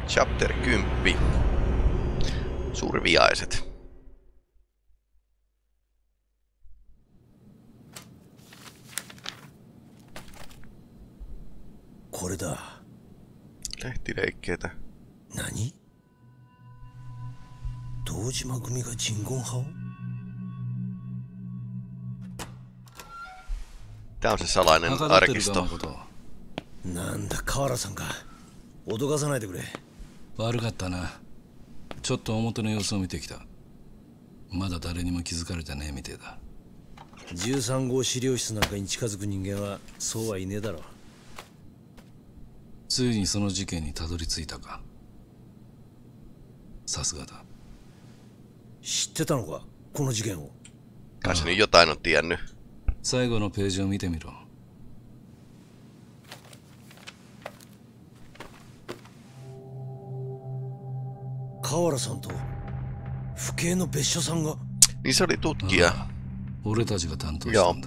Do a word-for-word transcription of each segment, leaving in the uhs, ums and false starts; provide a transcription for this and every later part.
Chapter kymmenen. Surviaiset. これだ。 Lehtileikkeitä. 何？堂島組がジンゴン派を？ Tää on se salainen arkisto. なんだ河原さんか。脅かさないでくれ。 悪かったな。ちょっと表の様子を見てきた。まだ誰にも気づかれてねえみてえだ。 じゅうさん号資料室なんかに近づく人間はそうはいねえだろう。 ついにその事件にたどり着いたか。さすがだ。 知ってたのか、この事件を。 Kai se nyt jotain on tiennyt. 最後のページを見てみろ。 河原さんと府警の別所さんが。 Niin se oli tutkija. 俺たちが担当したんだ。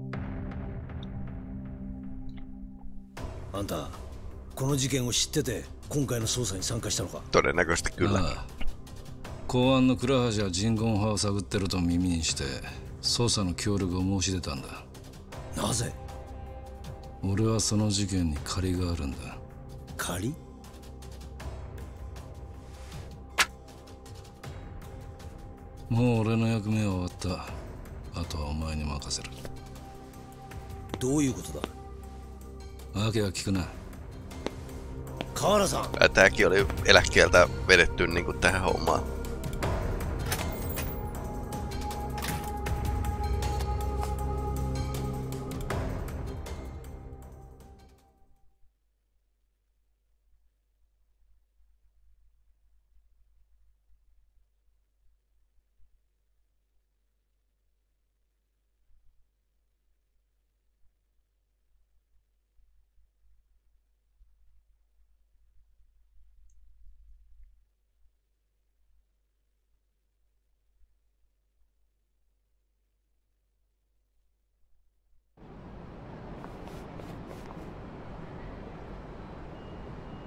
あんたこの事件を知ってて今回の捜査に参加したのか。 Todennäköisesti kyllä. ああ、公安の倉橋はジンゴン派を探ってると耳にして捜査の協力を申し出たんだ。 なぜ？ 俺はその事件に借りがあるんだ。 借り？ もう俺の役目は終わった。あとはお前に任せる。 どういうことだ？ わけは聞くな。 河原さん。 Tääkin oli eläkkeeltä vedetty niinku tähän hommaan. .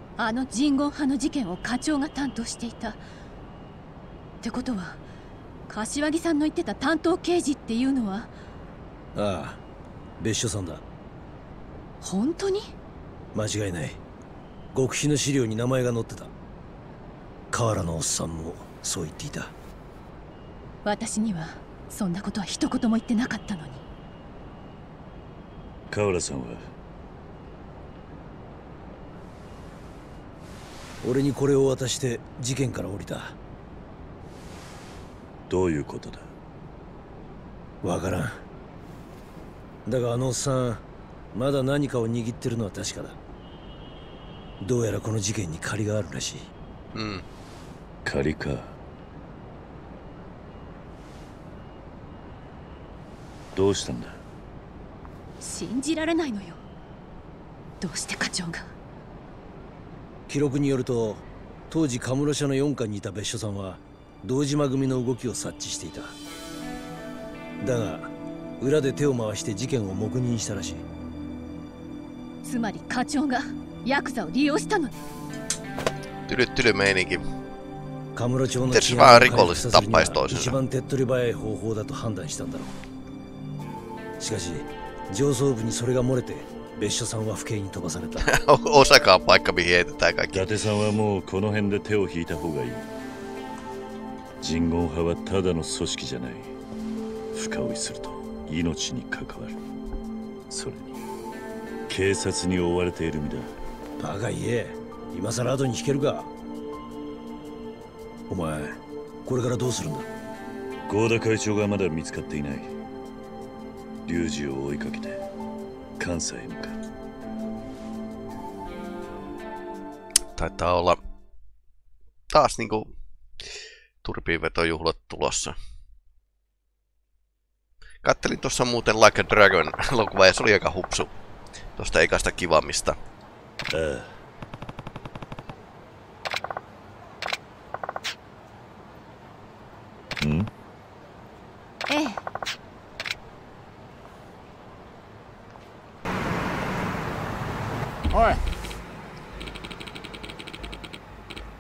あのジンゴン派の事件を課長が担当していたってことは、柏木さんの言ってた担当刑事っていうのは。 ああ、別所さんだ。 本当に？ 間違いない。極秘の資料に名前が載ってた。河原のおっさんもそう言っていた。 私にはそんなことは一言も言ってなかったのに。 河原さんは俺にこれを渡して事件から降りた。 どういうことだ？ わからん。だがあのおっさんまだ何かを握ってるのは確かだ。どうやらこの事件に借りがあるらしい。 うん。 借りか。どうしたんだ？ 信じられないのよ。どうして課長が。 記録によると当時カムロ社のよん課にいた別所さんは堂島組の動きを察知していた。だが裏で手を回して事件を黙認したらしい。 つまり課長がヤクザを利用したのね。 Tyly tyly meininki. カムロ町の Mites vaan rikolliset tappaisi 一 toisensa? 番手っ取り早い方法だと判断したんだろう。しかし上層部にそれが漏れて別所さんは府警に飛ばされた。 Osakaan paikka mihin heitetään 伊 kaikki. 達さんはもうこの辺で手を引いた方がいい。ジンゴン派はただの組織じゃない。深追いすると命に関わる。それに警察に追われている身だ。 バカ言え。今さら後に引けるか。お前これからどうするんだ？ 合田会長がまだ見つかっていない。龍二を追いかけて関西へ向かう。 Taitaa olla taas niinku turpiinvetojuhlat tulossa. Kattelin tuossa muuten Like a Dragon -elokuvaa ja se oli aika hupsu. Tuosta ekasta kivammista. Äh. Hmm? ええ。 おい。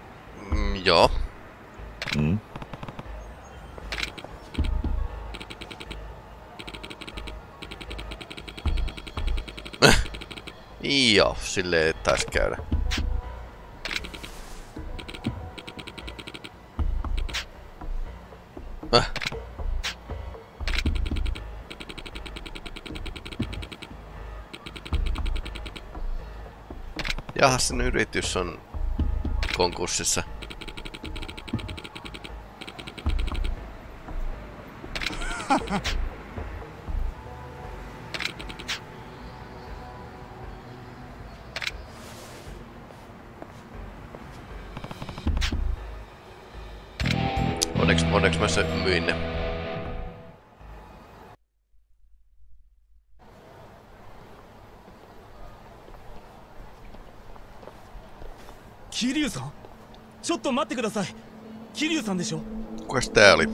Joo. Mm? Joo, silleen ei taisi käydä. Äh. Jaha, sen yritys on konkurssissa. Onneksi, onneksi mä se myin ne. Kiryu-san? ちょっと待ってください。Kiryuさんでしょ? Kukas tää oli?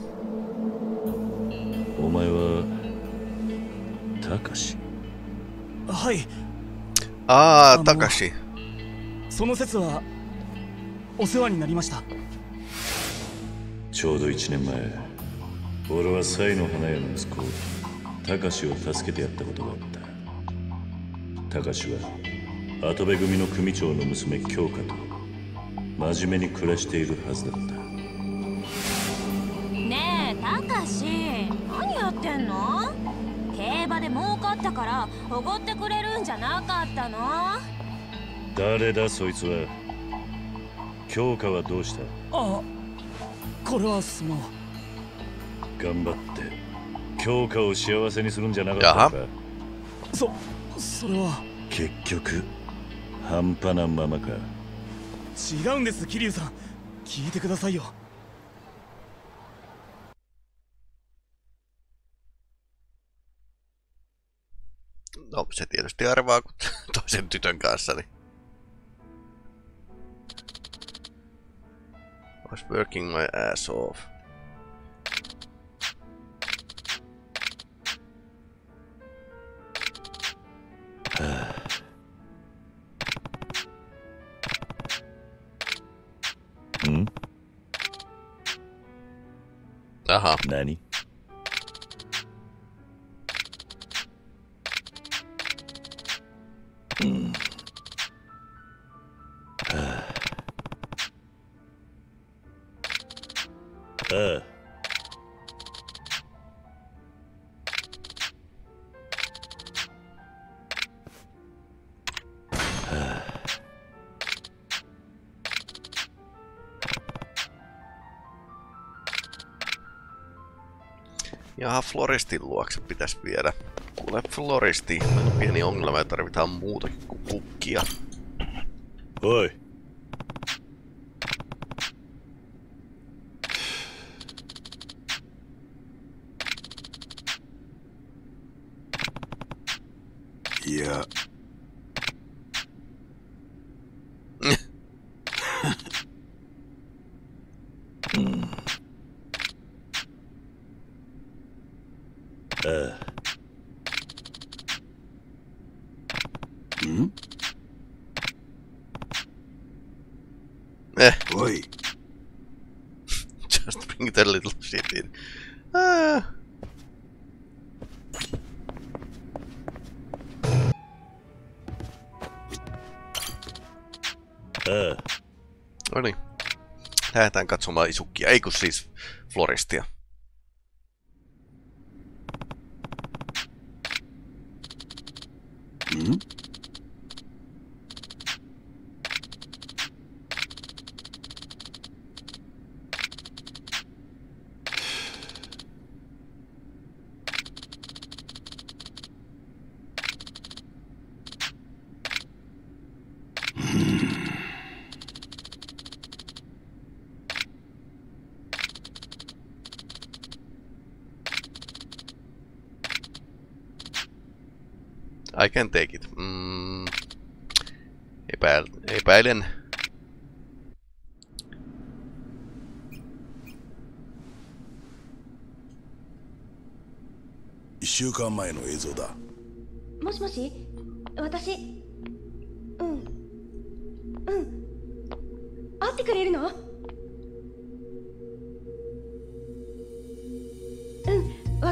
お前はたかし。 はい。 ああ、Takashi。 その説はお世話になりました。 ちょうどいちねんまえ、俺はサイの花屋の息子たかしを助けてやったことがあった。たかしは跡部組の組長の娘京香と真面目に暮らしているはずだった。 ねえ、たかし、何やってんの？競馬で儲かったからおごってくれるんじゃなかったの？ 誰だそいつは。京香はどうした？ ああ、これはその頑張って京香を幸せにするんじゃなかったのか。 そ、それは結局半端なままか。 違うんです、桐生さん。聞いてくださいよ。 No, se tietysti arvaa, kun toisen tytön kanssa, niin... I was working my ass off. Hmm? Aha. Nani? Hmm. Ah. Ah. Jaha, floristin luokse pitäisi viedä. Kuule, floristi, meillä on pieni ongelma ja tarvitaan muutakin kuin kukkia. Oi. Ja... Uh. Hmm? Eh. Oi. Just bring the little shit in. Ah. Uh. No niin. Lähdetään katsomaan isukkia, ei kun siis floristia. Hmm? I can take it. Mm. Epäil epäilen. 一週間前の映像だ。 もしもし、私、うん、うん、会ってくれるの？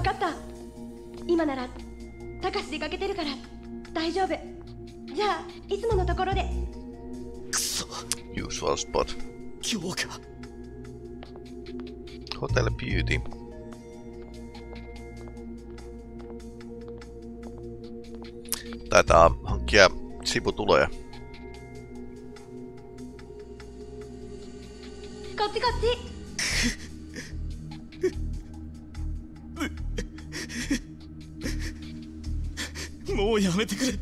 かった。今ならタカシ出かけてるから大丈夫。じゃあいつものところで。 くそ、 Usual spot. 今日か。 Hotel Beauty. Taitaa hankkia sivutuloja. こっちこっち。 もうやめてくれ。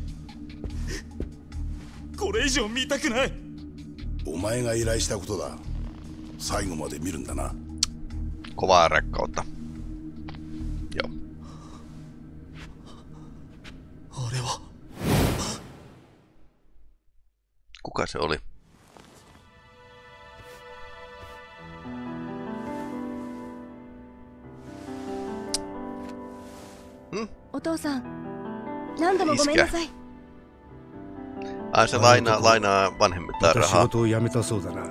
これ以上見たくない。 お前が依頼したことだ。最後まで見るんだな。 Kovaa rakkautta. Joo. 俺は Kuka se oli? お父さん、何度もごめんなさい。 Ai se lainaa, lainaa vanhemmiltaan 仕 rahaa. 事を辞めたそうだな。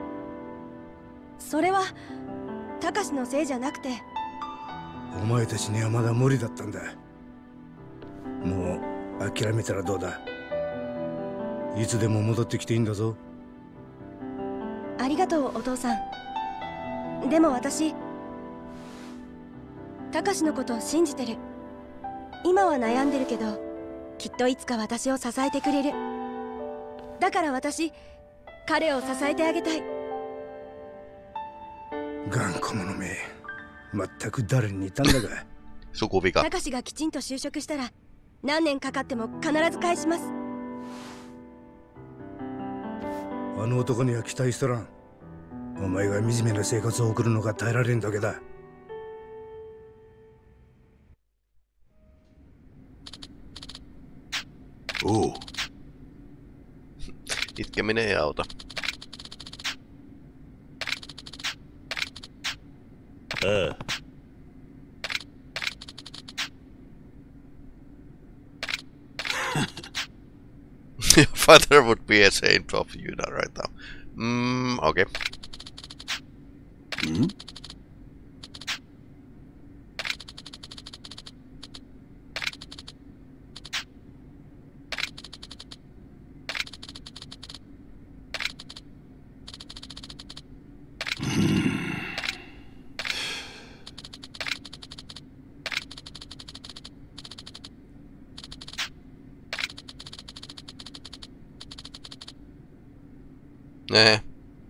それはタカシのせいじゃなくて、 お前たちにはまだ無理だったんだ。もう諦めたらどうだ。いつでも戻ってきていいんだぞ。 ありがとうお父さん。でも私、タカシのことを信じてる。今は悩んでるけど、きっといつか私を支えてくれる。だから私、彼を支えてあげたい。 頑固者め、全く誰に似たんだが。 Sukuvika. タカシがきちんと就職したら、何年かかっても必ず返します。 あの男には期待しとらん。お前が惨めな生活を送るのが耐えられんだけだ。 おう。 Itkeminen ei auta. Ah. Your father would be a saint of you now right now. Mm, okay. Hmm? Nee.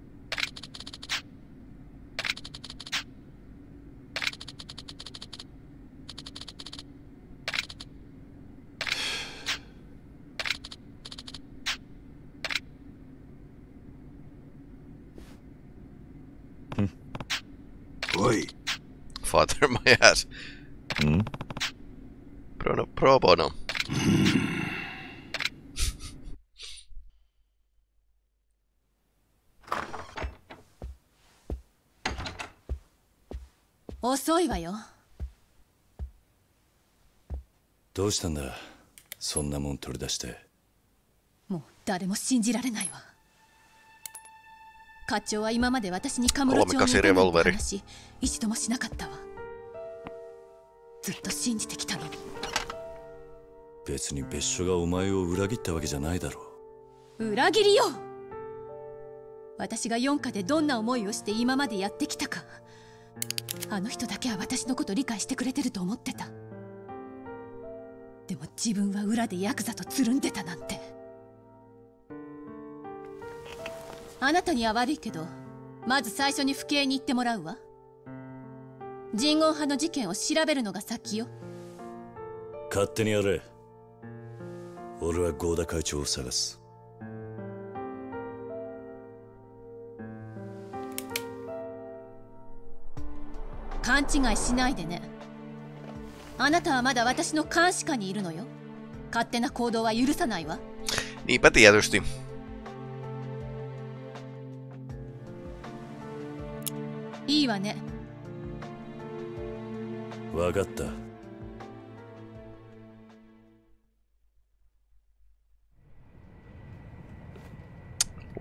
Oi. Father my ass. Hmm? Pro, pro bono. 遅いわよ。 どうしたんだ、そんなもん取り出して。 もう誰も信じられないわ。課長は今まで私にカムロ町に行くの話一度もしなかったわ。ずっと信じてきたのに。 別に別所がお前を裏切ったわけじゃないだろう。裏切りよ。私が四課でどんな思いをして今までやってきたか、あの人だけは私のこと理解してくれてると思ってた。でも自分は裏でヤクザとつるんでたなんて。あなたには悪いけど、まず最初に府警に行ってもらうわ。人言派の事件を調べるのが先よ。 勝手にやれ。俺は合田会長を探す。 勘違いしないでね。あなたはまだ私の監視下にいるのよ。勝手な行動は許さないわ。 Niinpä tietysti. いいわね。 わかった。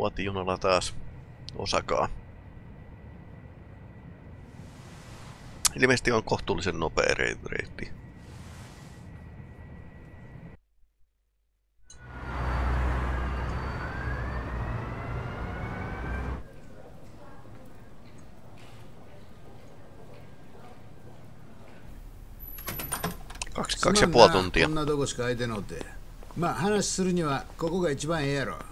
Luotijunalla taas Osakaa. Ilmeisesti on kohtuullisen nopea reitti. Kaksi, kaksi ja puoli tuntia. こんなとこしか空いてのってまあ話するにはここが一番ええやろ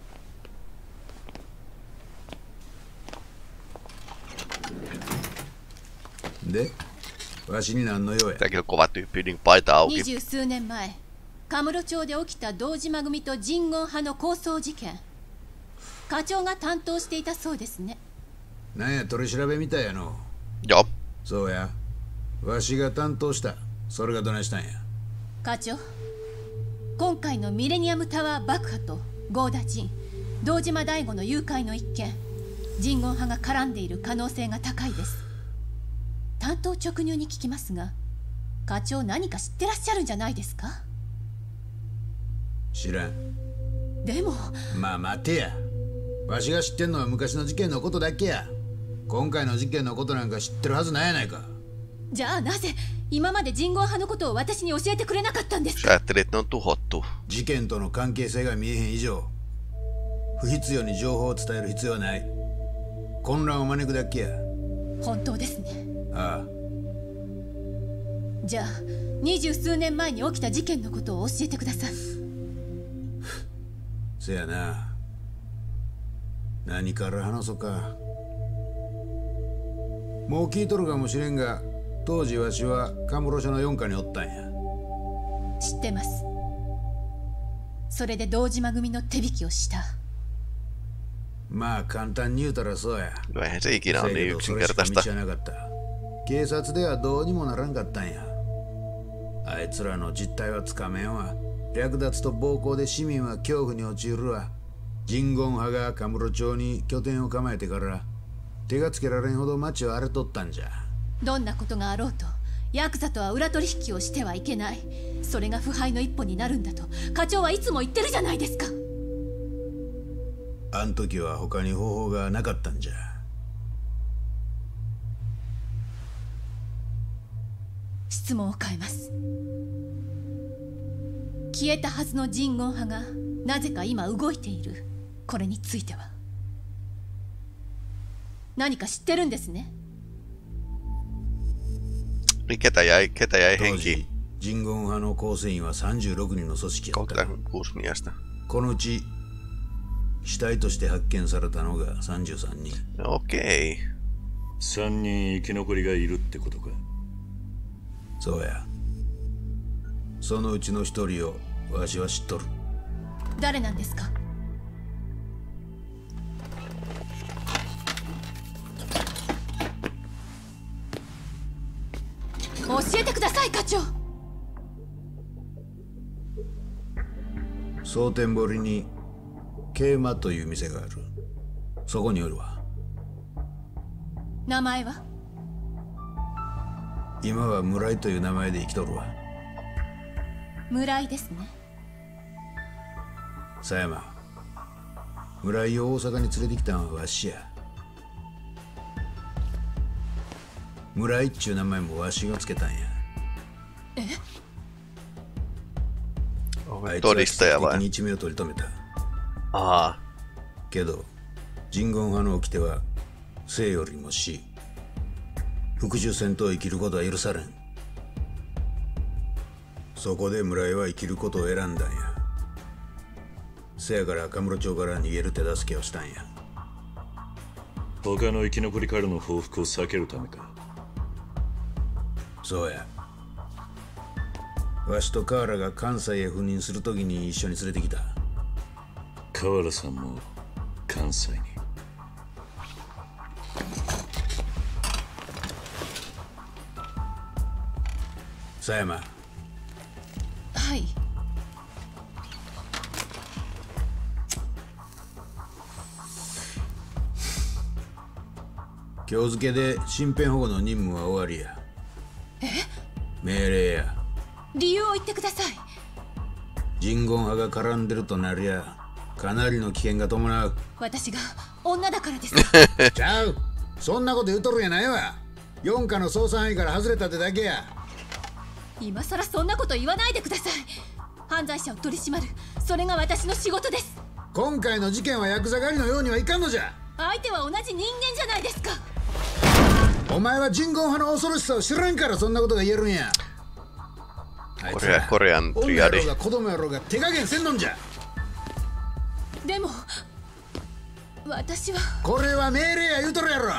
でわしに何の用や Tämäkin on kova tyyppi, niin paita auki. 二十数年前カムロ町で起きた堂島組と人言派の抗争事件課長が担当していたそうですねなんや取り調べみたいやの Joo. そうやわしが担当したそれがどないしたんや課長今回のミレニアムタワー爆破とゴーダ人堂島大吾の誘拐の一件人言派が絡んでいる可能性が高いです担当直入に聞きますが課長何か知ってらっしゃるんじゃないですか知らんでもまあ待てやわしが知ってんのは昔の事件のことだけや今回の事件のことなんか知ってるはずないやないかじゃあなぜ今まで人言派のことを私に教えてくれなかったんですか Sä ajattelit, että ne on tuhottu. 事件との関係性が見えへん以上不必要に情報を伝える必要はない混乱を招くだけや本当ですねああじゃあ二十数年前に起きた事件のことを教えてくださいせやな何から話そうかもう聞いとるかもしれんが当時わしはカムロ署の四課におったんや知ってますそれで堂島組の手引きをしたまあ簡単に言うたらそうや No eihän se ikinä ole せや niin けどそれしか yksinkertaista. 道はなかった警察ではどうにもならんかったんやあいつらの実態はつかめんわ略奪と暴行で市民は恐怖に陥るわ人言派がカムロ町に拠点を構えてから手がつけられんほど町は荒れとったんじゃどんなことがあろうとヤクザとは裏取引をしてはいけないそれが腐敗の一歩になるんだと課長はいつも言ってるじゃないですかあん時は他に方法がなかったんじゃ質問を変えます消えたはずの人言派がなぜか今動いているこれについては何か知ってるんですね Niin ketä jäi, ketä jäi 当 henkiin? 時人言派の構成員はさんじゅうろくにんの組織やった kolmekymmentäkuusi miestä. このうち死体として発見されたのがさんじゅうさんにん Okei. さんにん生き残りがいるってことかそうやそのうちの一人をわしは知っとる誰なんですか教えてください課長蒼天堀に桂馬という店があるそこにおるわ名前は今は村井という名前で生きとるわ村井ですね狭山村井を大阪に連れてきたんはわしや村井っちゅう名前もわしがつけたんやえあいつは奇 Todistaja 跡的 vai? に一命を取り留めた Aa. けど人言派の掟は生よりも死復讐戦と生きることは許されんそこで村井は生きることを選んだんやせやからカムロ町から逃げる手助けをしたんや他の生き残りからの報復を避けるためかそうやわしと河原が関西へ赴任するときに一緒に連れてきた河原さんも関西に狭山はい今日付で身辺保護の任務は終わりやえ命令や理由を言ってください人言派が絡んでるとなりゃかなりの危険が伴う私が女だからですちゃうそんなこと言うとるんやないわ四課の捜査範囲から外れたってだけや。 今さらそんなこと言わないでください。犯罪者を取り締まる、それが私の仕事です。 今回の事件はヤクザ狩りのようにはいかんのじゃ。 相手は同じ人間じゃないですか。 お前は人言派の恐ろしさを知らんからそんなことが言えるんや。 これはコレアントリアで。 女やろうが子供やろうが手加減せんのんじゃ。 でも私は。 これは命令や言うとるやろ。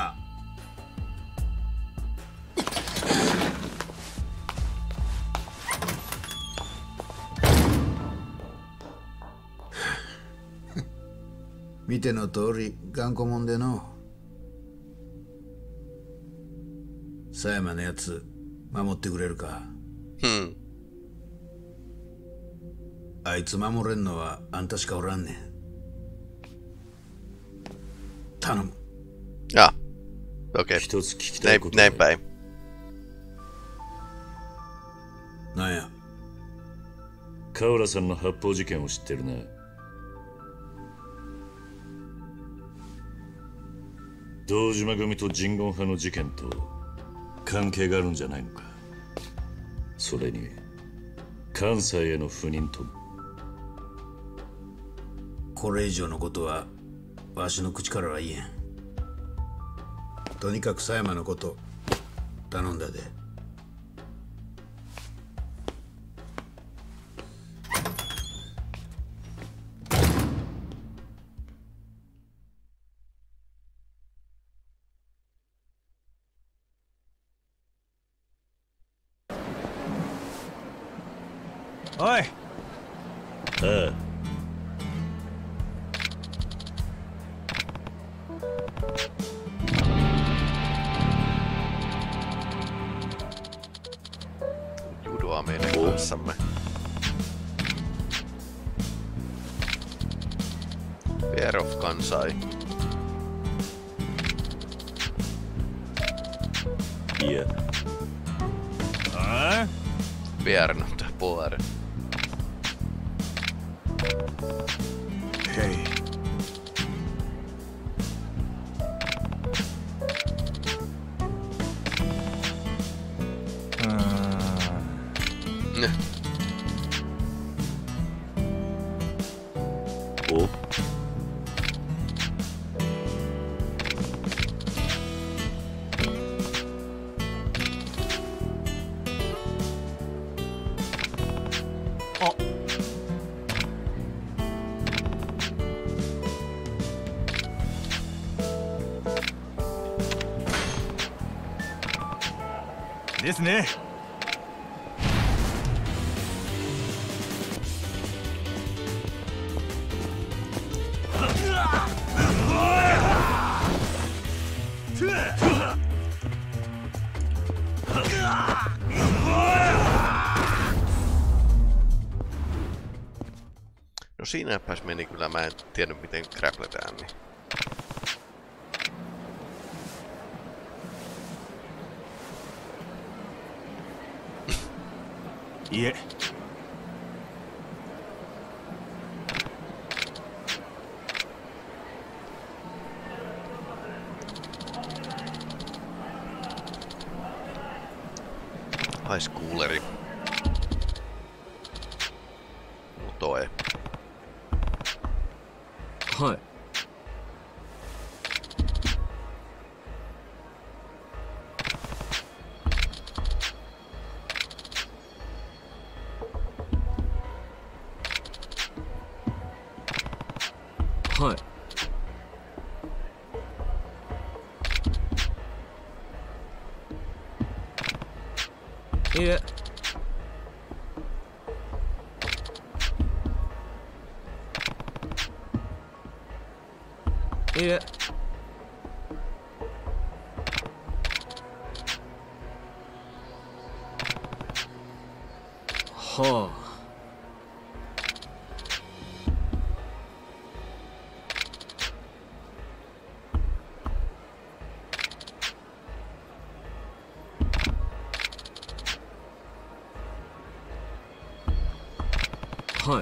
見ての通り頑固もんでの。狭山のやつ守ってくれるか。 うん。 あいつ守れんのはあんたしかおらんねん。頼む。 あ、OK。 一つ聞きたいこと。 Nej, nej, なんや。 河原さんの発砲事件を知ってるな。堂島組と人言派の事件と関係があるんじゃないのか。それに関西への赴任と。 これ以上のことはわしの口からは言えん。とにかく狭山のこと頼んだで。 おい。ああ。 Judoa meidän kanssamme. Fear of Kansai. Iya. Ah? Fear not power. Hei. O? ですね。 No siinäpäs meni kyllä, mä en tiennyt miten grappletään, niin... いえ。 Haiskuuleri. Mutoe. はい。はい。いえ。いえ。はあ。はい。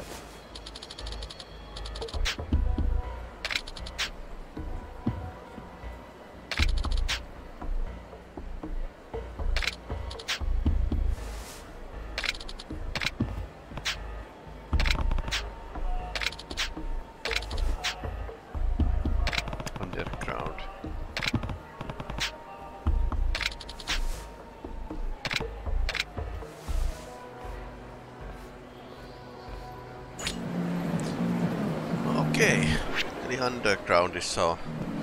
Undergroundissa on.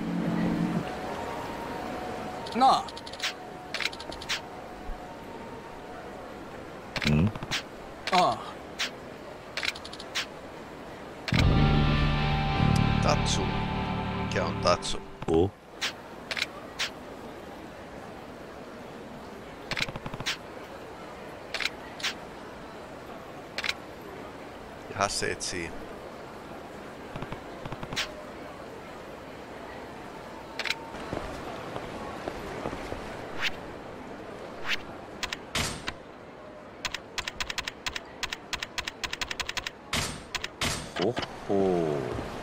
Na. Hmm? Ah. Tatsu. Mikä on Tatsu? Oh. Jaha, se etsii. Oho.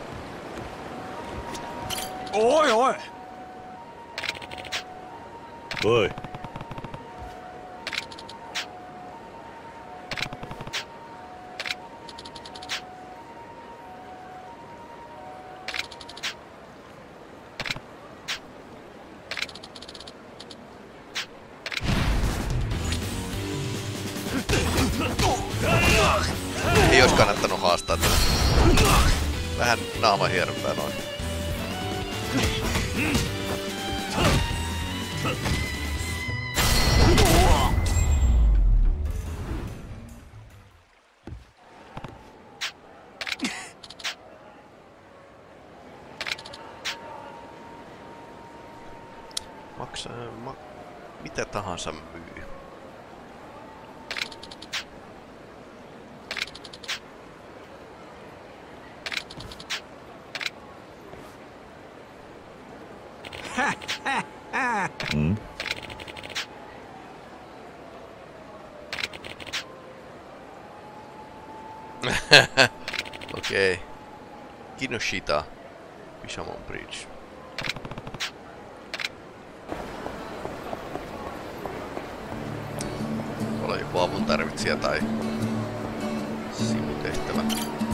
Oi, oi. Oi. Ei ois kannattanut haastaa tätä. Vähän naama hierempää noin. Maksaa ma mitä tahansa myy. Hmm? Okei. Okay. Kinoshita. Bishamon Bridge. Tuolla joku avun tarvitsija tai sivutehtävä.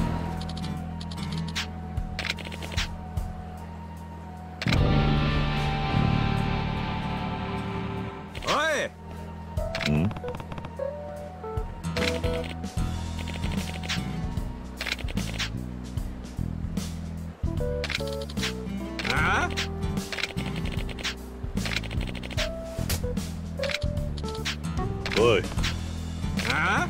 Oi! Hmm? Ah? Oi. Ah?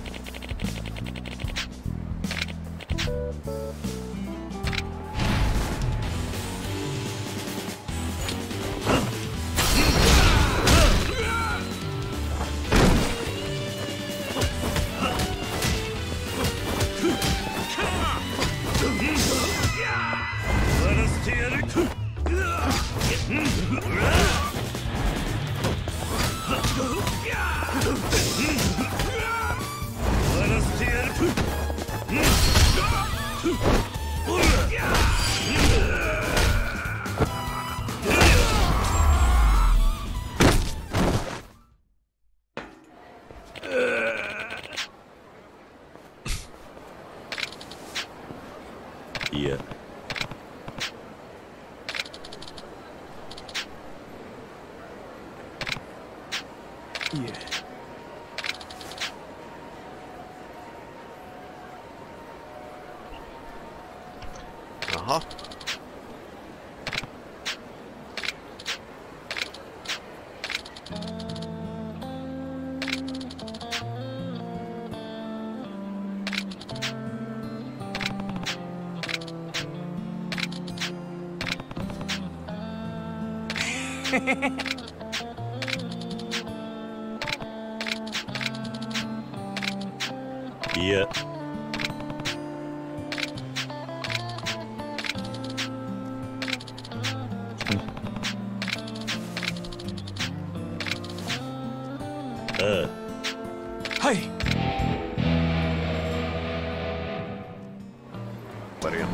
Yeah. Yeah. Aha. Yeah. Uh. はい。 Paria.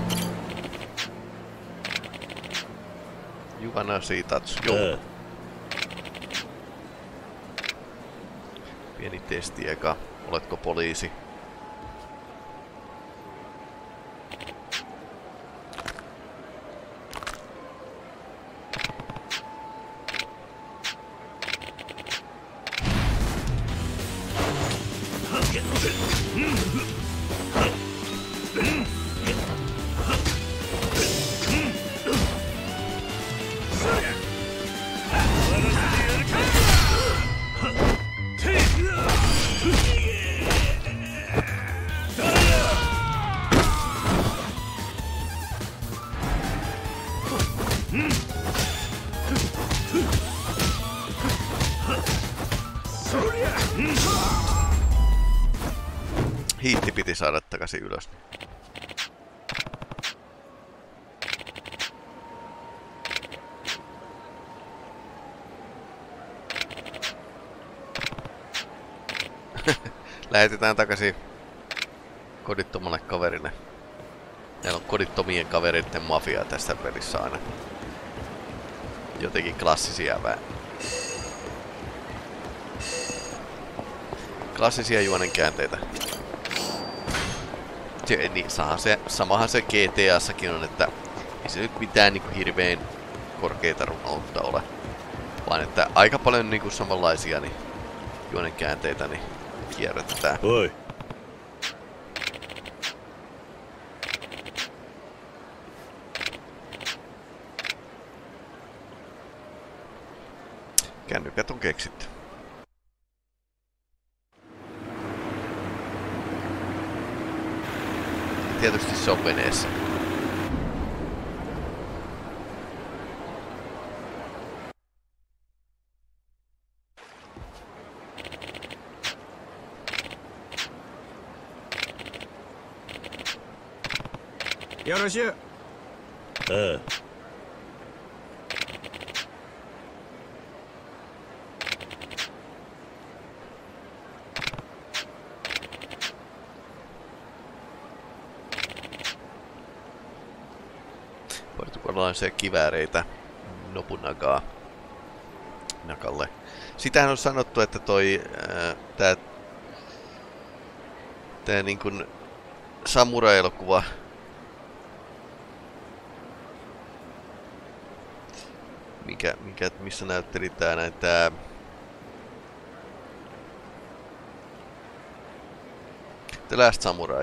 Juvana Siitatsu. Joo. Uh. Pieni testi eka. Oletko poliisi? Hiitti piti saada takaisin ylös. Lähetetään takaisin kodittomalle kaverille. Meillä on kodittomien kavereiden mafiaa tässä pelissä aina. Jotenkin klassisia vähän. Klassisia juonen käänteitä. Se, niin, se, samahan se G T A:ssakin on, että ei se nyt mitään niinku hirveen korkeita runoutta ole. Vaan että aika paljon niinku samanlaisia niin, juonen käänteitä niin kierrätetään. Oi. Kännykät on keksitty. Tietysti se on veneessä. Yoroshu. Ää. Portugalilaisia kivääreitä Nobunagaa Nagalle. Sitähän on sanottu, että toi ää, tää, tää niinkun samurai-elokuva mikä, mikä, missä näytteli tää näin tää The Last Samurai.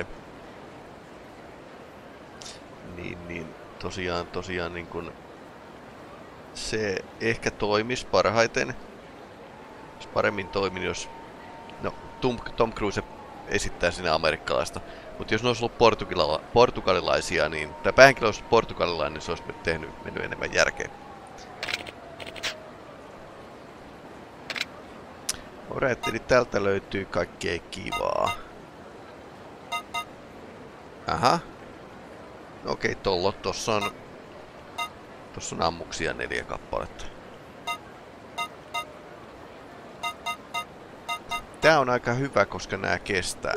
Niin, niin tosiaan, tosiaan niin kun se ehkä toimisi parhaiten. Jos paremmin toimin, jos no, Tom, Tom Cruise esittää sinne amerikkalaista. Mutta jos ne olisi ollut portugalila, portugalilaisia, niin tämä päähenkilö olisi portugalilainen, niin se olisi tehnyt, mennyt enemmän järkeä. Alright, eli täältä löytyy kaikkea kivaa. Aha. Okei, tollo, tossa on... Tossa on ammuksia neljä kappaletta. Tää on aika hyvä, koska nää kestää.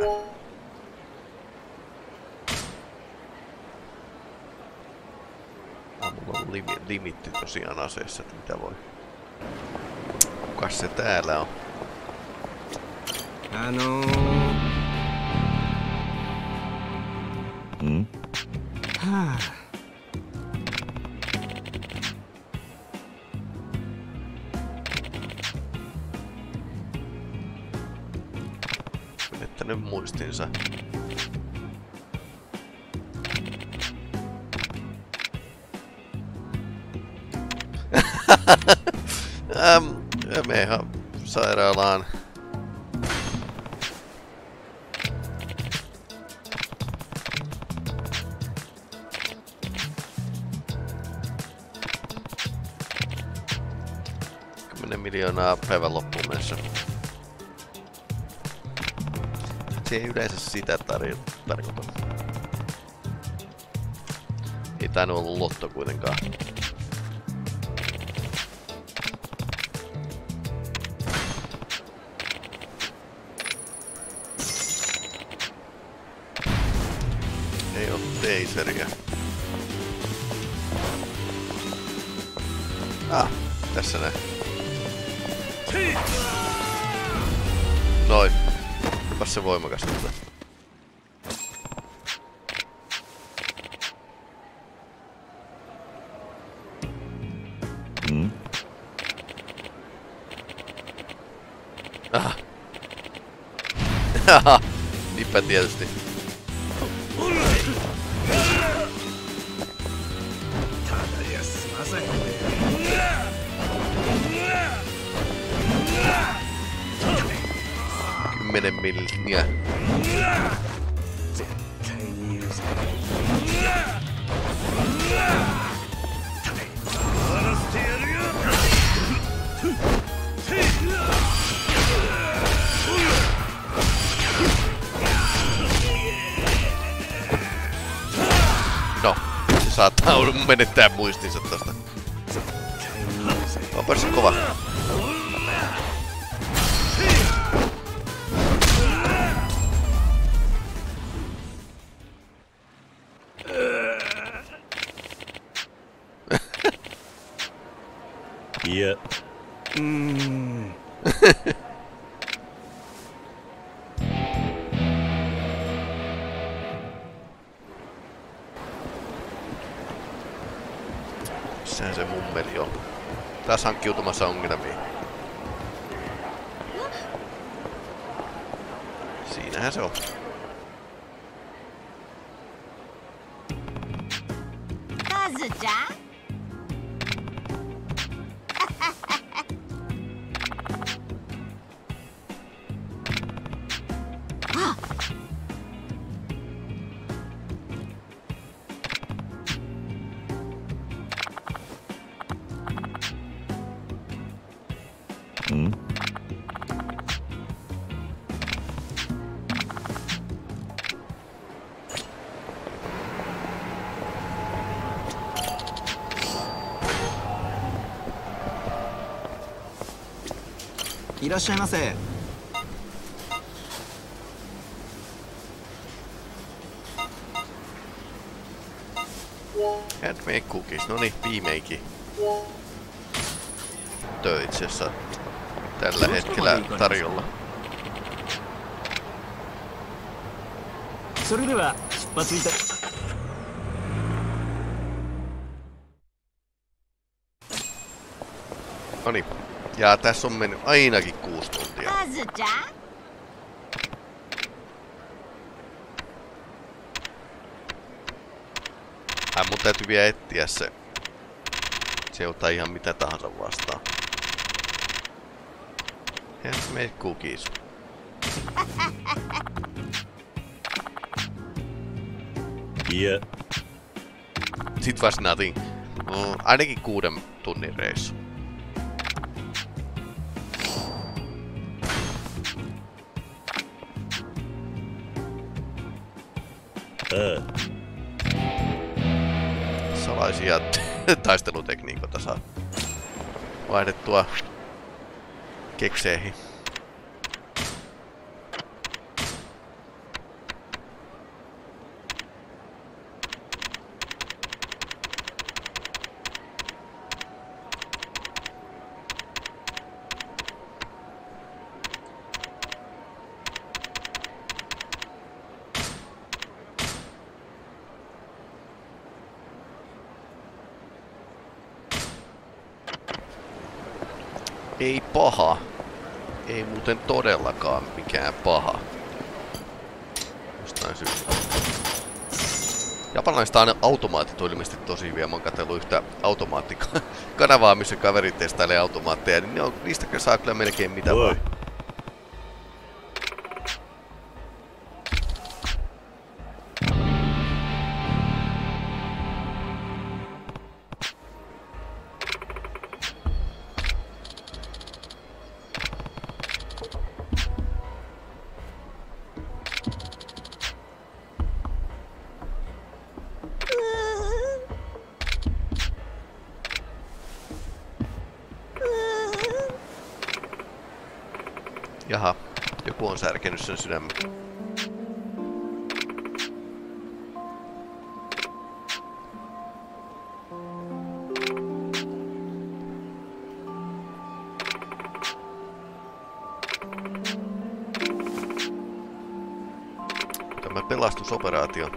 Ah, mulla on limi limitti tosiaan aseessa, että mitä voi. Kukas se täällä on? Ano... Hmm? Menettänyt muistinsa. ähm, me ihan sairaalaan. Miljoonaa päivän loppuun mennessä. Se ei yleensä sitä tarkoita. Ei tainnut ollut lotto kuitenkaan. Ei oo taseria. Ah, tässä näin. Noin. Onpas se voimakas tätä. Mm. Aha. Haha. Niinpä tietysti. Kymmenen milliä. menettää muistinsa tosta. Onpa se kova. Ja. Mm. Missähän se mummeli on? Taas hankkiutumassa ongelmiin. Siinähän se on. Kazu-chan? Hmm? いらっしゃいませ。 Handmade cookies, no niin, viimeinkin. Tö itse asiassa tällä hetkellä tarjolla. それでは出発いた。 Noniin. Ja tässä on mennyt ainakin kuusi tuntia. Kazu-chan? Äh, mun täytyy vielä etsiä se. Se ottaa ihan mitä tahansa vastaan. Handmade cookies. Ja. Sit vasta nothing. No, ainakin kuuden tunnin reissu. Ää. Salaisia taistelutekniikoita saa vaihdettua kekseihin. Ei paha. Ei muuten todellakaan mikään paha. Jostain syystä. Japanilaiset aina automaatit on ilmeisesti tosi hyviä. Mä oon katsellut yhtä automaattikanavaa, missä kaverit testailee automaatteja, niin ne on, niistä saa kyllä melkein mitä vaan. Jaha, joku on särkenyt sen sydämen. Tämä pelastusoperaatio.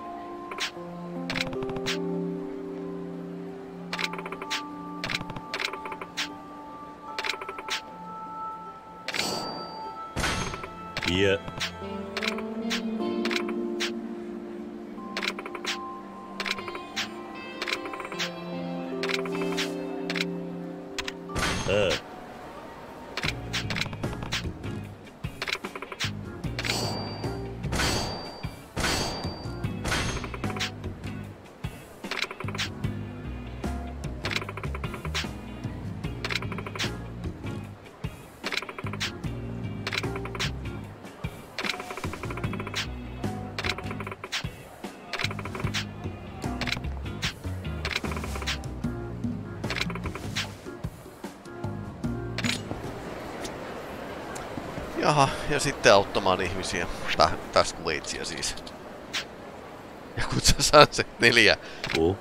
Ja. Ää. Jaha, ja sitten auttamaan ihmisiä. Taskmatesia siis. Ja kutsa Sunset neljä. Oh.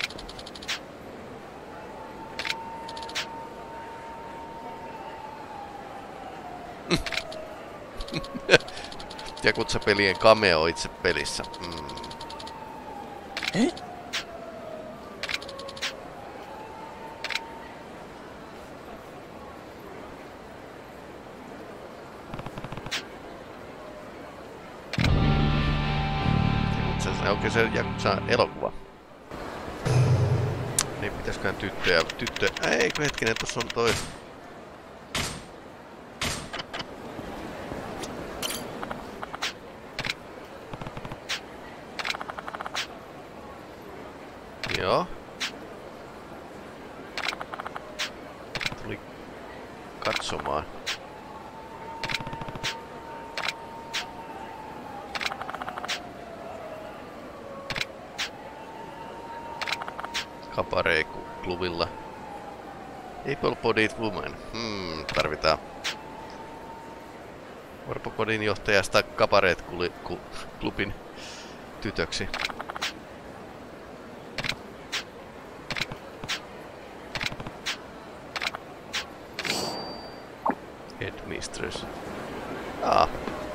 Ja kutsa pelien cameo itse pelissä. Mm. Eh? Onko se Yakuza elokuva? Niin pitäisikään tyttöjä... Tyttöjä... Eikö hetkinen, tossa on toi... Joo. Tuli katsomaan. Cabaret-klubilla. Able-bodied woman. Hmm, tarvitaan orpokodin johtajasta Cabaret-klubin tytöksi. Headmistress. Ah.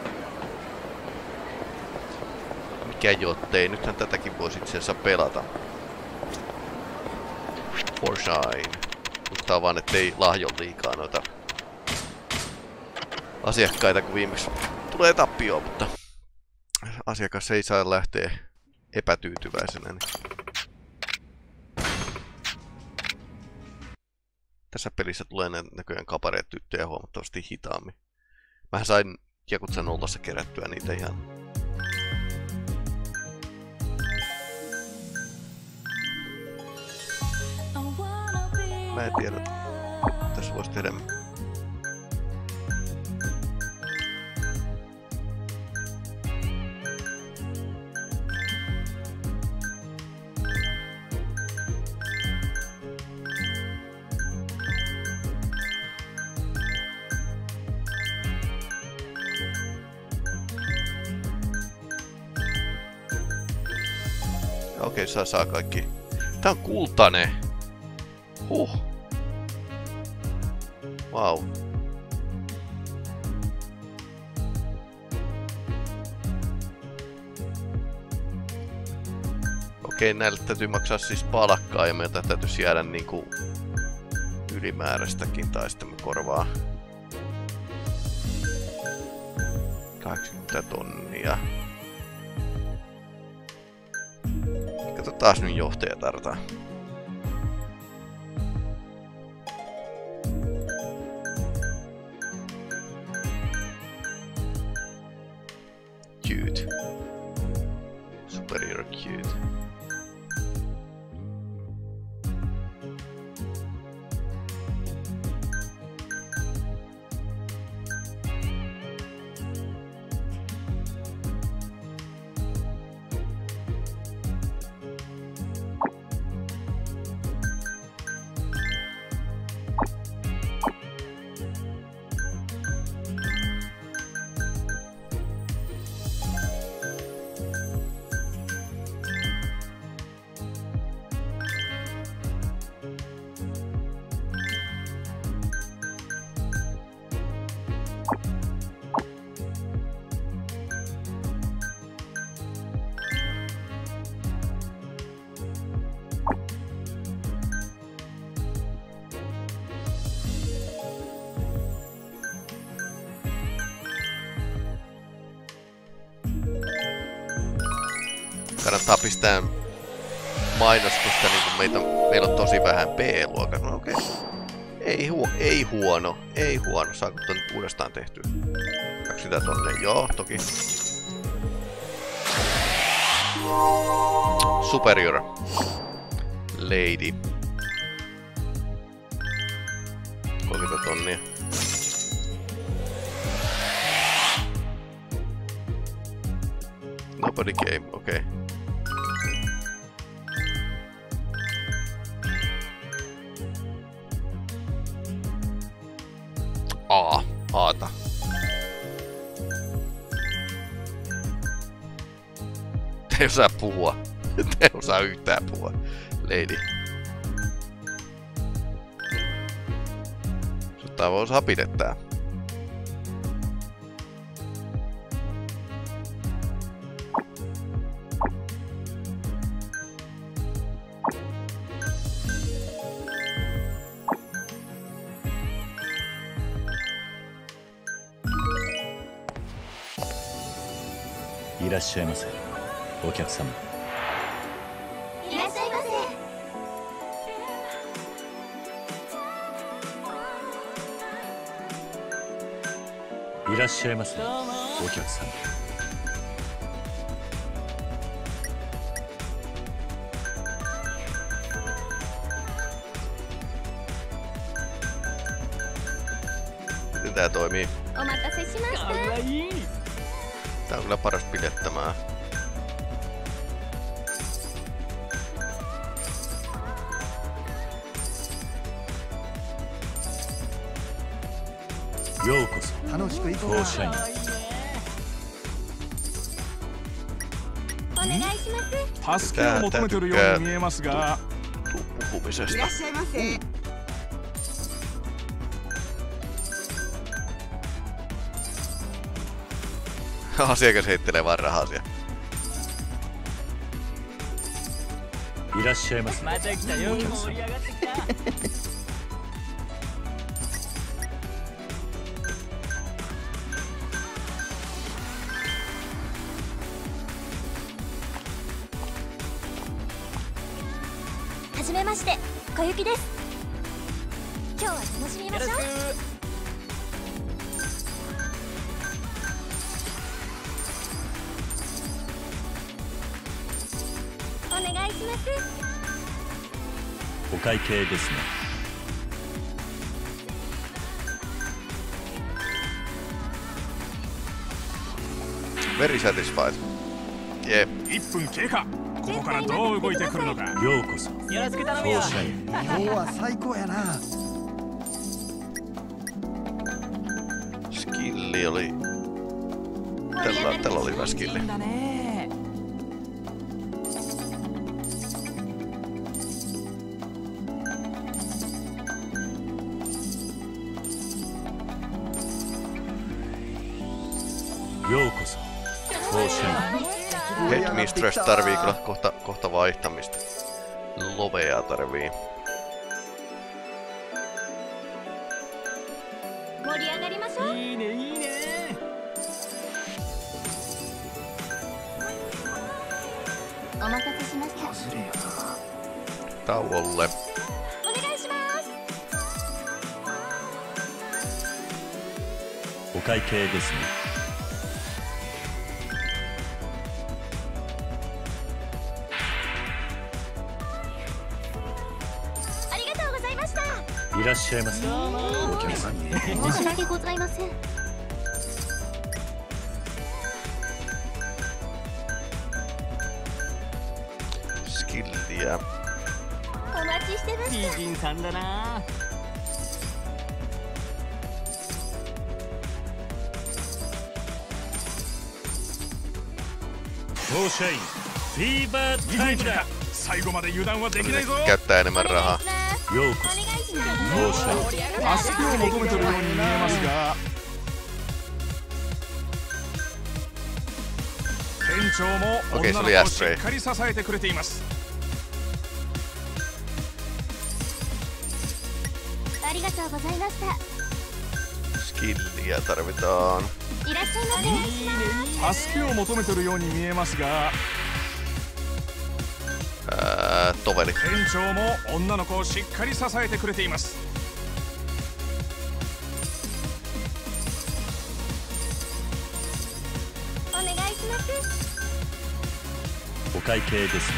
Mikä jottei? Nythän tätäkin voisi itse asiassa pelata. For shine. Mutta vaan, ettei lahjo liikaa noita asiakkaita, kun viimeksi tulee tappioon, mutta asiakas ei saa lähteä epätyytyväisenä. Niin. Tässä pelissä tulee näköjään kabaret-tyttöjä huomattavasti hitaammin. Mähän sain Yakuza nollassa kerättyä niitä ihan. Mä en tiedä. Tässä voisi tehdä... Okei, saa saa kaikki. Tää on kultainen. Huh. Wow. Okei, näille täytyy maksaa siis palkkaa ja meiltä täytyisi jäädä niinku ylimääräistäkin tai sitten me korvaa kahdeksankymmentä tonnia. Kato taas nyt johtaja tarvitaan. Cute. Superior cute. Kannattaa pistää mainostusta, niin kuin meitä, meillä on tosi vähän B-luokan. No okei. Okay. Ei, huo, ei huono, ei huono. Saako ton uudestaan tehtyä? kaksikymmentä tonne, joo, toki. Superior Lady. kolmekymmentä tonnia. Nobody game, okei. Okay. A. Aata. Te ei osaa puhua. Te ei osaa yhtään puhua. Lady. Suttaa voi osaa pidettää. いらっしゃいませ、お客様。 いらっしゃいませ。 いらっしゃいませ、お客様。 Miten tää toimii? お待たせしました。 Tää on kyllä paras pidettämää. Joukoso. Fourshin. お願いします。 助けを求めてるように見えますが。 puhumisesta. いらっしゃいませ。 Asiakas heittelee vaan rahaa siellä. いらっしゃいませ。また来たよ。盛り上がってきた。 はじめまして、小雪です。今日は楽しみましょう。お願いします。 お会計ですね。 Very satisfied. Jep. いっぷん経過。ここからどう動いてくるのか。 ようこそ。 よろしく頼むよ。今日は最高やな。 Skilli oli... Tällä, tällä oli hyvä skilli. Joukoso. Fourshin. Headmistress tarvii kyllä kohta, kohta vaihtamista. Lovea tarvii. 盛り上がりましょう。いいねいいね。お待たせしました。 Tauolle. お願いします。 お会計ですね。 ありがとうございました。 いらっしゃいませ。お客さん。 申し訳ございません。 Skilliä. お待ちしてました。 美人さんだな。 Fourshin. Fever time だ。 最後まで油断はできないぞ。 Käyttää enemmän rahaa. ようこそ。Fourshin. 助けを求めてるように見えますが。店長も女の子をしっかり支えてくれています。 ありがとうございました。 Skilliä tarvitaan. いらっしゃいませ。 助けを求めてるように見えますが。 Ää, toveri. 店長も女の子をしっかり支えてくれています。 お願いします。 お会計ですね。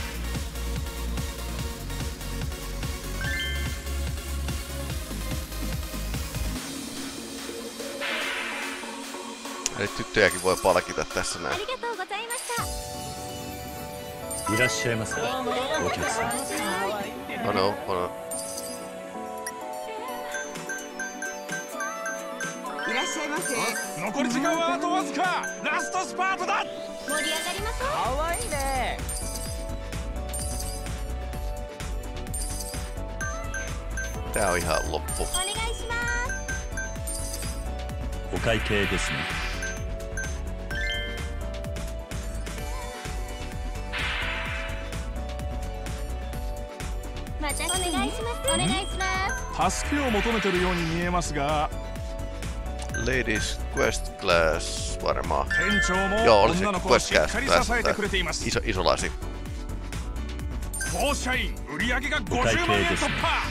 Eli tyttöjäkin voi palkita tässä näin. ありがとうございました。 いらっしゃいませ。お客さん。 Oh no, oh no. いらっしゃいませ。 残り時間はあとわずか。ラストスパートだ。 盛り上がりません？ かわいいね。 Tää on ihan loppu. お願いします。 お会計ですね。 またお願いします。お願いします。 助けを求めてるように見えますが。 Ladies Quest Class varmaan. 店長も Joo, oli se 女の子を Quest しっかり支 Class. えてくれています。 Iso, iso lasi. 当社員売上がごじゅうまんえん突破。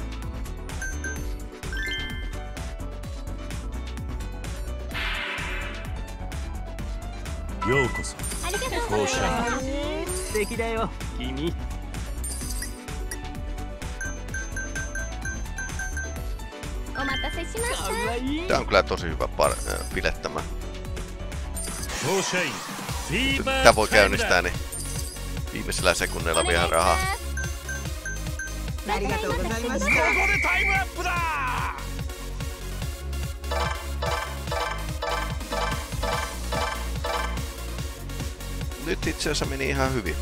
ようこそ。 ありがとうございます。 素敵だよ君。 お待たせしました。 Tää on kyllä tosi hyvä par, äh, bilettämä. Tää voi käynnistää niin viimeisellä sekunneilla vielä rahaa. ありがとうございました。 ここでタイムアップだ。 Nyt itse asiassa meni ihan hyvin.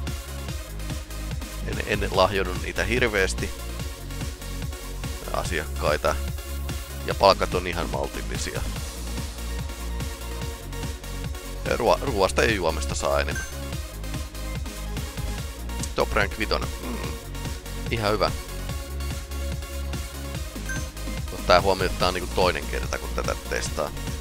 En, en lahjoinut niitä hirveästi. Asiakkaita. Ja palkat on ihan maltillisia. Ruo ruoasta ja juomista saa enemmän. Top rank vitonen. Mm. Ihan hyvä. Ottaa huomioon, että tää on niinku toinen kerta kun tätä testaa.